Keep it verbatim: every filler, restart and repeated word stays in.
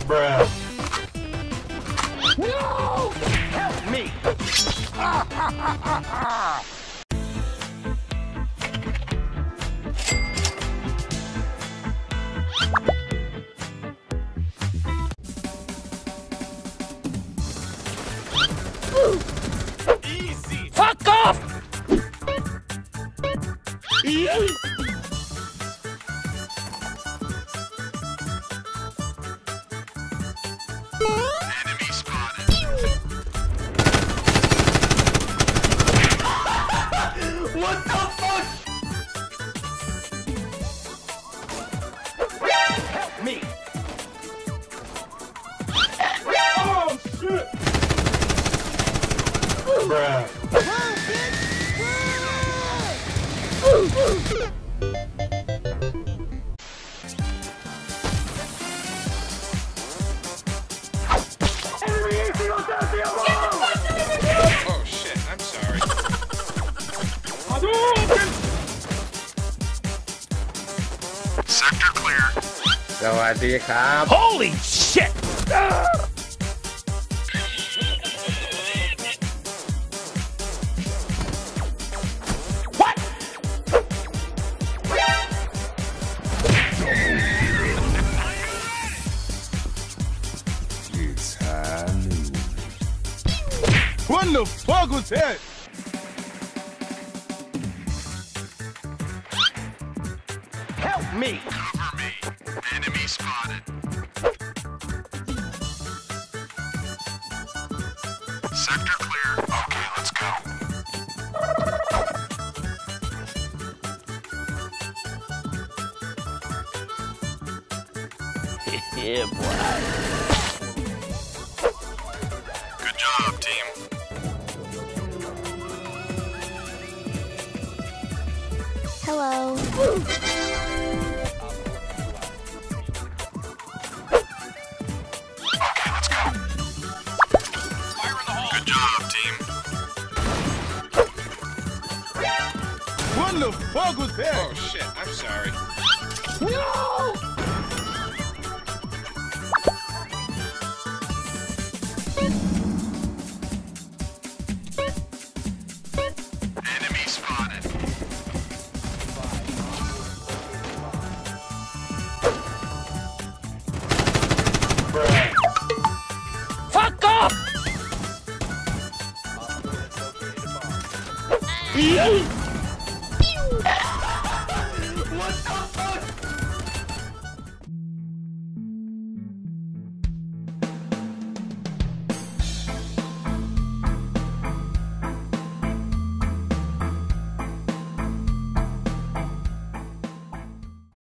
Bruh. No! Help me! Easy. Fuck off! Easy. Enemy spotted. What the fuck? Help me! Oh shit! Bruh. Oh shit, I'm sorry. Sector clear. สวัสดีครับ Holy shit! What? It's Halloween. What the fuck was that? Help me! Cover me. Enemy spotted. Sector clear. Okay, let's go. Yeah, boy. Good job, team. Hello. Okay, let's go. Fire in the hole. Good job, team. What the fuck was that? Oh shit, I'm sorry. No!